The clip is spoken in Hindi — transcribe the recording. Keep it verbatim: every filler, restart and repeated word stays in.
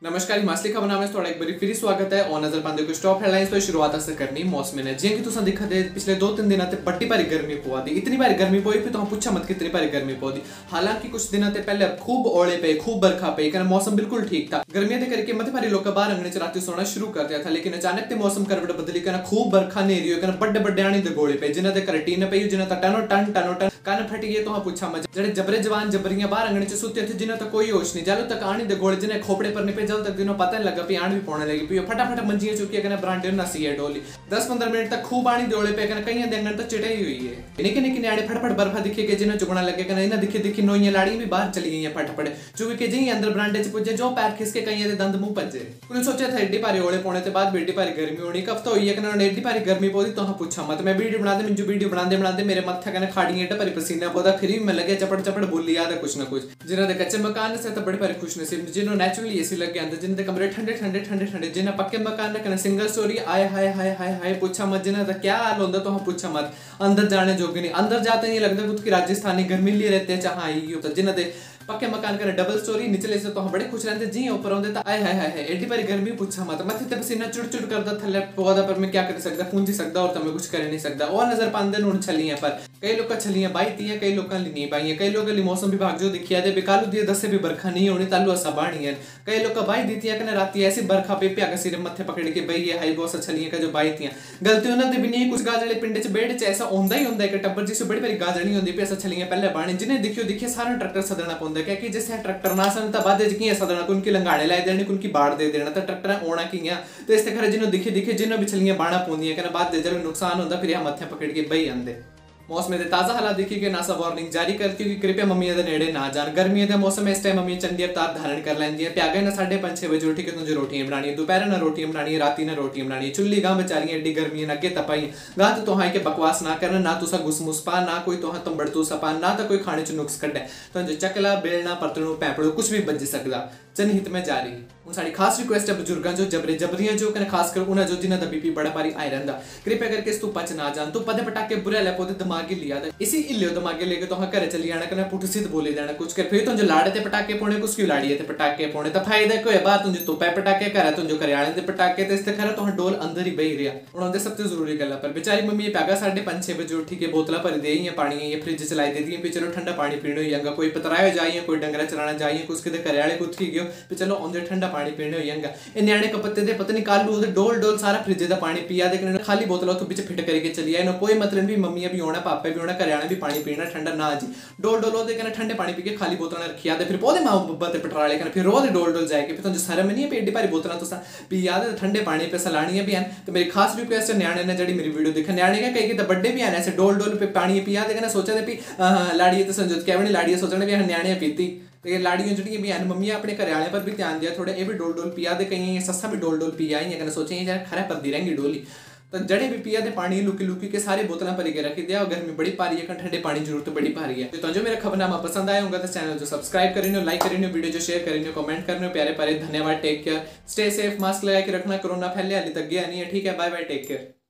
नमस्कार हिमाचली खबर नाम थोड़ा एक बार फिर स्वागत है और नजर पाते कुछ टॉप हेडलाइंस तो शुरुआत से करनी मौसम ने जी कि तुम दिखा दे पिछले दो तीन दिनों से बड़ी भारी गर्मी पवा दी इतनी भारी गर्मी पोई फिर तुम पूछा मत कितनी भारी गर्मी पवा दी। हालांकि कुछ दिनों से पहले खूब ओले पे खूब बरखा पे कहना मौसम बिल्कुल ठीक था। गर्मियों के करके मत भारी लोग बाहर अंगने च रात सोना शुरू कर दिया था, लेकिन अचानक से मौसम करवट बदली कहना खूब बरखा नहीं रही कहना बड़े बड़े आनी दे गोले पे जिन्हें घर टीन पे जिन्हें टनो टन टनो टन कान फट गए तो पूछा मत जड़े जबरे जवान जबरियां बाहर अंगने च सुते थे जिन्हें तक कोई होश नहीं जालो तक आनी दे गोले जिन्हें खोपड़े पर नहीं पे जल तक दिनों पता नहीं लगा पी आण भी पौने लगी पी फटाफट मंजियां चुकी कहना ब्रांडे नसी है डोली दस पंद्रह मिनट तक खूब आनी दौड़े पे कहना कई अंगन तक चिटाई हुई है निके निके न्याड़े फटाफट बर्फा दिखे के जिन्हें चुगना लगे कहना इन्हें दिखे दिखी नोइयां लाड़ी भी बाहर चली गई फटाफट चुके के जी अंदर ब्रांडे च पुजे जो पैर खिसके कई दंद मुंह भजे उन्हें सोचा था एड्डी भारी ओले पौने के बाद बेटी भारी गर्मी होनी कफ्ता हुई है कहना एड्डी भारी गर्मी पौधी तो पूछा मत मैं वीडियो बना दे मिंजू वीडियो बनाते बनाते मेरे मत्था कहना खाड़ी एड्डा भारी पसीना पौधा फिर मैं लगे चपड़ चपड़ बोली याद है कुछ ना कुछ जिन्होंने कच्चे मकान से तो बड़े भारी खुशनसीब जिन्होंने नेचुरली एसी लग गया जिनके कमरे ठंडे ठंडे ठंडे ठंडे जिन्हें पक्के मकान ने सिंगल स्टोरी आए हाय हाय हाय हाय पूछा मत जिन्हें क्या हाल होता तो पूछा मत अंदर जाने जोगे नहीं अंदर जाते नहीं लगता खुद की राजस्थानी गर्मी लिए रहते हैं चाहे आई होता जिन्हें पक्के मकान का डबल स्टोरी निचले से तो हम बड़े खुश रहते जी ऊपर आते आए हाय हाय हाय एडी बारी गर्मी पूछा मत मथे ते पसीना चुड़ चुड़ करता थले पौधा पर मैं क्या कर सकता पूंजी सकता और तमें कुछ कर नहीं सकता और नजर पांदे उन छलियां पर कई लोग का छलियां बाई थी कई लोग नहीं पाई कई लोग मौसम विभाग जो दिखिया दे बेकालू दिए दस से भी बरखा नहीं होनी तालू असा बाणी है कई लोग का बाई दी थी कहने राती ऐसी बरखा पे प्या का सिर मथे पकड़ के बई है हाई बहुत छलियां का जो बाई थी गलती उन्होंने भी नहीं कुछ गाजड़े पिंड च बेड़ च ऐसा होंदा ही होंदा है कि टब्बर जिस बड़ी बड़ी गाजड़ी होंदी पे ऐसा छलियां पहले बाणी जिन्हें दिखियो दिखिए सारा ट्रैक्टर सदना पौंदा है कि जैसे ट्रैक्टर ना सन तब बाद की सदना कुनकी लंगाड़े लाई देनी कुनकी बाड़ दे देना तो ट्रैक्टर ओना की तो इस तरह जिन्हों दिखे दिखे जिन्हों भी छलियां बाणा पौंदी है बाद दे जब नुकसान होता फिर यह मथे पकड़ के बई आंदे। मौसम के ताज़ा हालात देखिए कि नासा वार्निंग जारी करती हुई कृपया मम्मियों के नेड़े ना जान गर्मियों के मौसम इस टाइम मम्मी चंडी अवतार धारण कर लेंदी है प्यागे ना साढ़े पांच छह बजे उठी के तुझे रोटियां बनानी है दोपहर ना रोटियां बनानी है राती ना रोटियां बनानी है चुल्ली गांव बेचारियां एडी गर्मी है अगे तपाई गां तो तुहाई के बकवास ना करना ना तुसा गुसमुस पा ना कोई तुहा तुम बड़तू सपा ना तो कोई खाने च नुक्स कड्डे तो जो चकला बेलना परतणू पैपड़ो कुछ भी बज सकदा जनहित में जारी उन साड़ी खास रिक्वेस्ट है बुजुर्गों जो जबरे जबरियां जो कने खास कर उन्हें जो जिन्हें बीपी बड़ा भारी आए रहंदा कृपया करके इस तू पच ना जान तू पदे पटाके बुरे ले पौधे दिमागी लिया दे इसी इल्लियो दिमागे लेके तो घर चली जाना कने पुट सिद्ध बोले देना कुछ कर फिर तुझे लाड़े ते पटाके पोने कुछ क्यों लाड़िए ते पटाके पोने तो फायदा कोई बात तुझे तो पै पटाके करे तुझे घरियाले दे पटाके ते इस खरा तो डोल अंदर ही बही रहा उन्होंने सबसे जरूरी गल पर बेचारी मम्मी पैगा साढ़े पांच छह बजे उठी के बोतला भर दे पानी ये फ्रिज चलाई दे दी चलो ठंडा पानी पीने होगा कोई पतरायो जाइए कोई डंगरा चलाना जाइए कुछ के घरियाले कुछ की गयो चलो आंदे ठंडा पानी पीने होगा ये न्याणे कपत्ते दे पता नहीं कालू डोल डोल सारा फ्रिज का पानी पिया दे खाली बोतल तो पीछे फिट करके चली आए कोई मतलब भी मम्मी भी होना पापा भी होना घरियाने भी पानी पीना ठंडा ना जी डोल डोल होते कहना ठंडे पानी पी के खाली बोतल रखिया दे फिर पौधे माँ बब्बा ते पटराले कहना फिर रोज डोल डोल जाए फिर तुझे सारे में नहीं है एड्डी भारी बोतल तो पिया दे ठंडे पानी पे सलानी भी हैं तो मेरी खास रिक्वेस्ट है न्याणे ने जड़ी मेरी वीडियो देखा न्याणे का कई तो बड्डे भी आने ऐसे डोल डोल पे पानी पिया दे कहना सोचा दे भी लाड़िए तो संजोत क्या लाड़िए सोचने भी न्याणे पीती तो ये लाड़ियों जी भी मम्मी अपने घरियाले पर भी ध्यान दिया थोड़ा ये भी डोल डोल पिया दे कहीं सस्सा भी डोल डोल पिया ही है सोचे यार खरा पर दी रहेंगी डोली तो जड़े भी पिया दे पानी लुकी लुकी के सारे बोतल भरी के रखी दिया और गर्मी बड़ी पारी है ठंडे पानी की जरूरत बड़ी भारी है तो जो मेरा खबरनामा पसंद आया होगा तो चैनल जो सब्सक्राइब करें लाइक करें वीडियो जो शेयर करें कमेंट करने प्यारे प्यारे धन्यवाद take care stay safe mask लगा के रखना कोरोना फैले हाली तक गया नहीं है ठीक है बाय बाय टेक केयर।